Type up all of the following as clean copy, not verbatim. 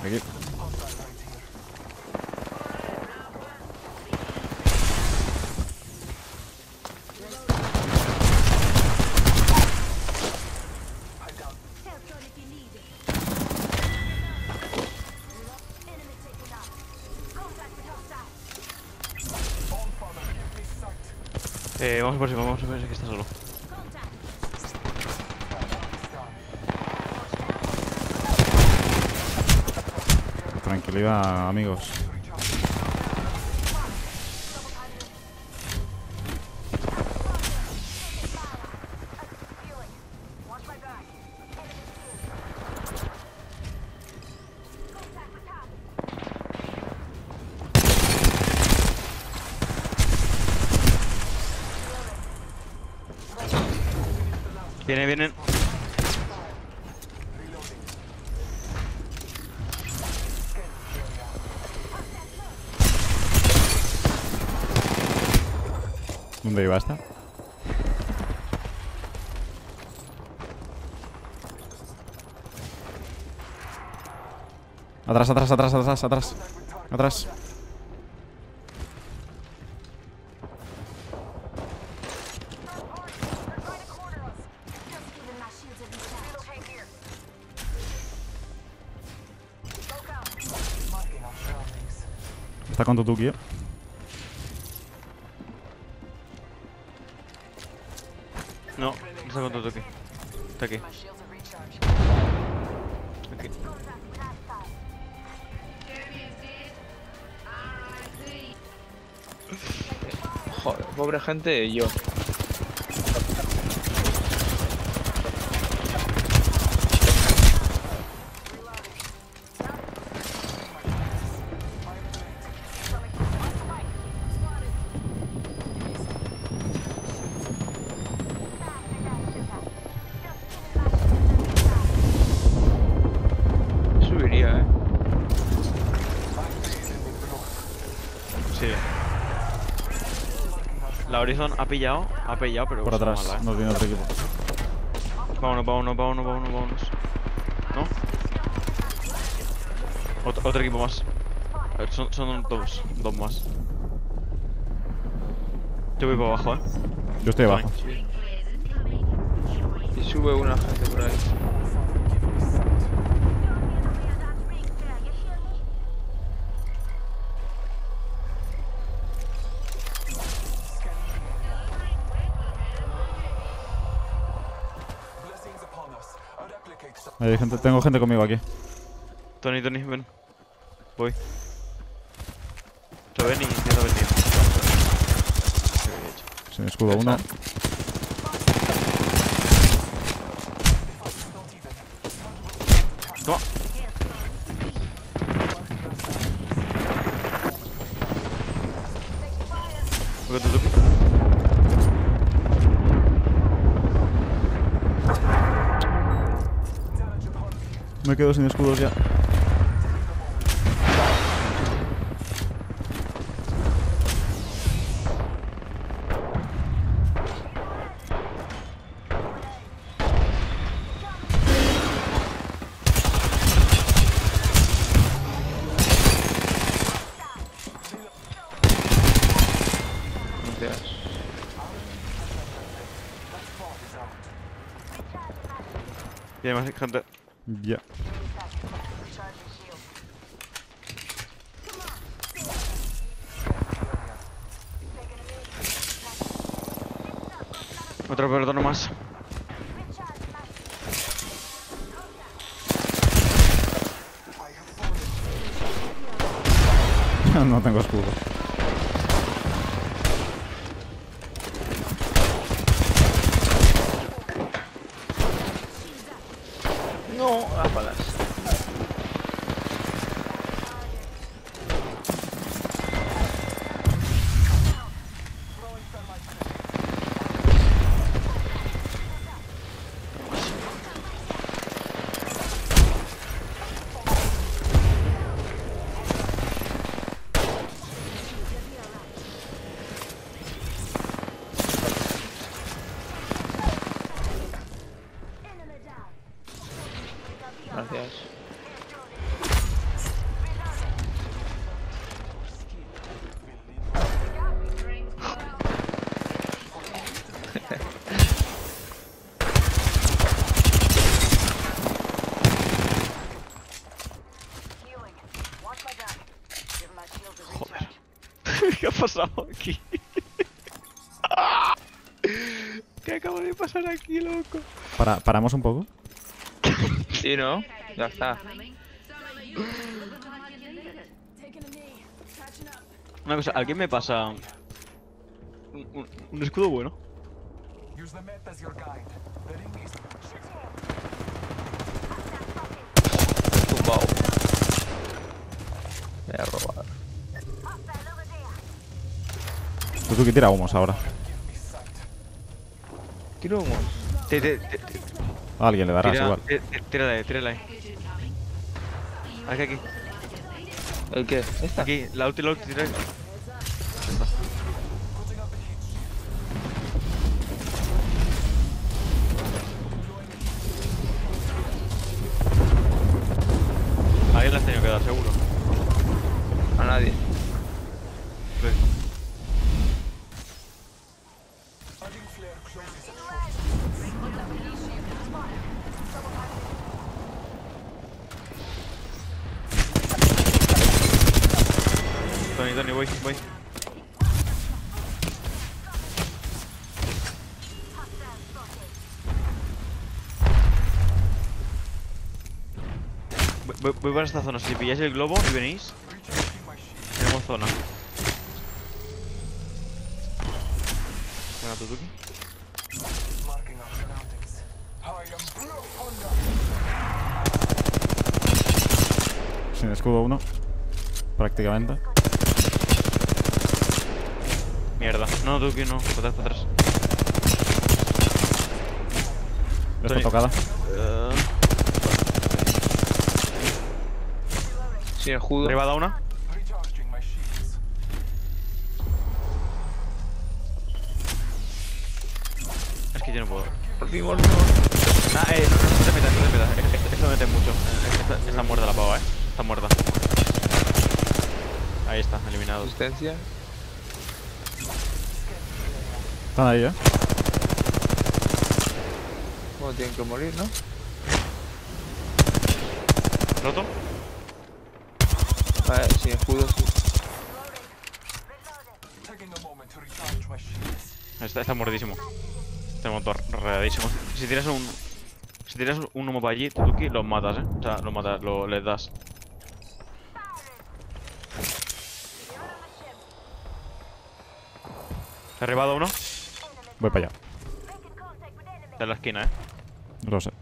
Aquí. Vamos por encima, vamos a ver si está solo. Tranquilidad, amigos. Vienen. ¿Dónde iba esta? Atrás. Está con Tutuki, ¿eh? No, no está con tu toque. Está aquí. Aquí. Joder, pobre gente, yo. Subiría, Sí. La Horizon ha pillado, pero Por está atrás. mala, Nos viene otro equipo. Vámonos. ¿No? Otro equipo más. A ver, son dos más. Yo voy para abajo, Yo estoy abajo. sí. Y sube una gente por ahí. Hay gente, tengo gente conmigo aquí. Tony, ven. Voy. Lo ven y intenta venir. Sin escudo uno. Toma. Voy con tu toque. Me quedo sin escudos ya. Gracias. Y hay más gente. Ya. Otro pelotón más. No tengo escudo. No, las balas. Gracias. pasado aquí? ¿Qué acaba de pasar aquí, loco? Paramos un poco. Sí, ¿no? Ya está. Una cosa, ¿alguien me pasa un escudo bueno? Tumbado. Me he robado. Tú que tira humos ahora. Tiro humos. A alguien le darás igual. Tírala ahí. Aquí. ¿El qué? ¿Esta? Aquí, la ulti, tira ahí. Alguien la has tenido que dar, seguro. A nadie. Tony, voy. Voy para esta zona. Si pilláis el globo y venís, tenemos zona. Venga, Tutuki. Sin escudo uno. Prácticamente. Mierda. No, Tutuki, no. Para atrás. Está Tony. tocada. Sin escudo. Derribada una. Es que yo no puedo. Por fin, No te metas. Esto mete mucho. Está muerta la pava, Está muerta. Ahí está, eliminado. Asistencia. Están ahí, Bueno, tienen que morir, ¿no? ¿Roto? Vale, sin escudo, sí. Está muertísimo. Tenemos dos redadísimos. Si tiras un humo para allí, Tutuki, los matas, O sea, los matas, les das. Derribado uno. Voy para allá. De la esquina, Lo sé.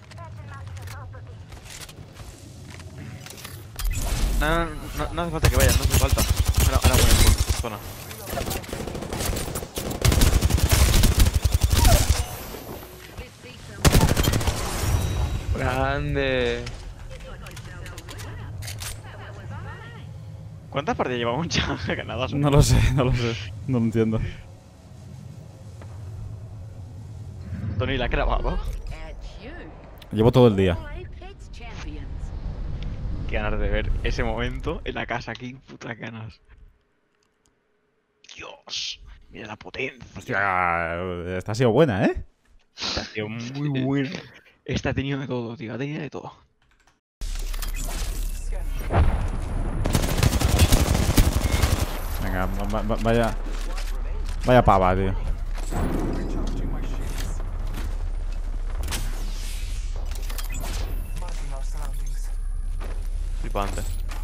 No hace falta que vayan, no hace falta. Ahora voy a zona. Grande. ¿Cuántas partidas llevamos ya ganadas? No lo sé. No lo entiendo. Tony la ha grabado. Llevo todo el día. Qué ganas de ver ese momento en la casa aquí, putas ganas. Dios, mira la potencia. Hostia, esta ha sido buena, Esta ha sido muy buena. Esta ha tenido de todo, tío, ha tenido de todo. Venga, vaya pava, tío. Flipante.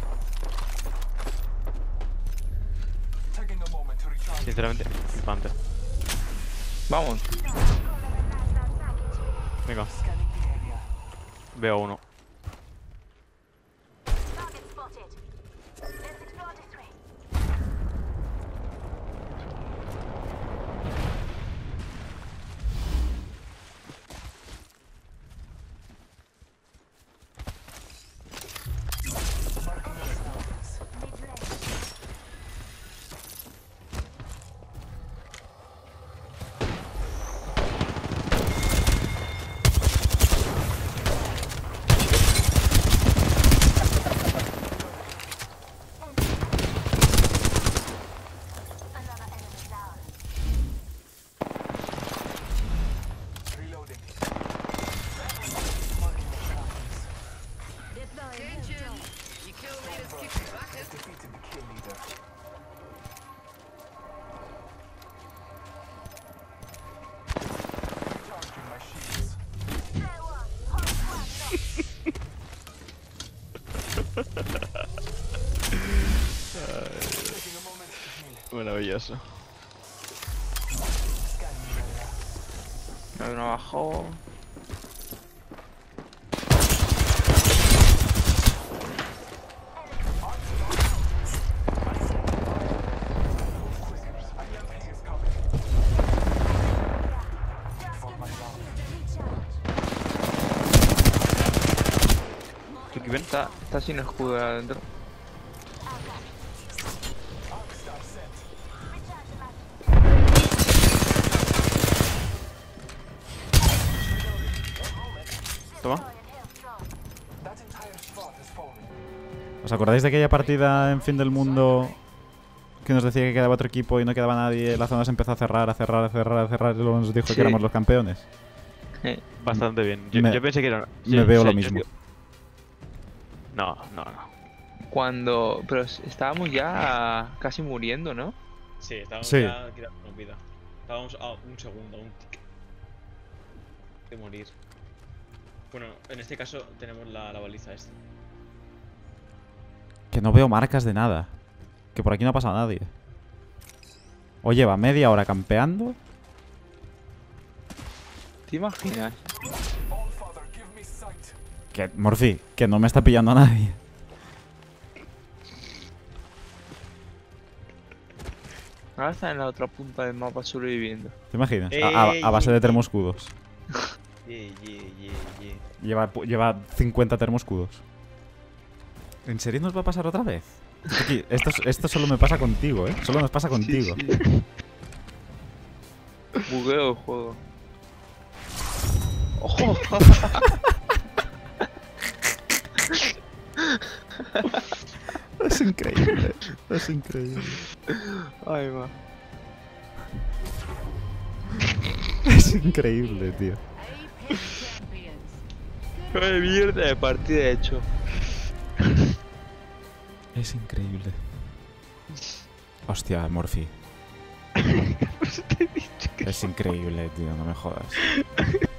Sinceramente, flipante. Vamos. Venga. Veo uno. Maravilloso. Hay uno abajo. ¿Tú qué ven? Está sin escudo adentro. Toma. ¿Os acordáis de aquella partida en Fin del Mundo que nos decía que quedaba otro equipo y no quedaba nadie? La zona se empezó a cerrar, a cerrar, a cerrar, a cerrar y luego nos dijo Sí. que éramos los campeones. Bastante bien. Yo, Me- yo pensé que era... Me veo lo yo mismo. digo- No, no, no. Cuando... Pero estábamos ya casi muriendo, ¿no? Sí, estábamos Sí. ya quedándonos vida. Estábamos a un segundo, a un tic de morir. Bueno, en este caso tenemos la baliza esta. Que no veo marcas de nada. Que por aquí no ha pasado nadie. O lleva media hora campeando. ¿Te imaginas? Que, Morphy, que no me está pillando a nadie. Ahora está en la otra punta del mapa sobreviviendo. ¿Te imaginas? A base de termoscudos. Lleva 50 termoscudos. ¿En serio nos va a pasar otra vez? Aquí, esto solo me pasa contigo, ¿eh? Solo nos pasa contigo. Sí, sí. Bugueo el juego. ¡Ojo! Es increíble. Es increíble. Ay, va. Es increíble, tío. ¡Qué mierda de partida he hecho! Es increíble. Hostia, Morphy. Es increíble, tío, no me jodas.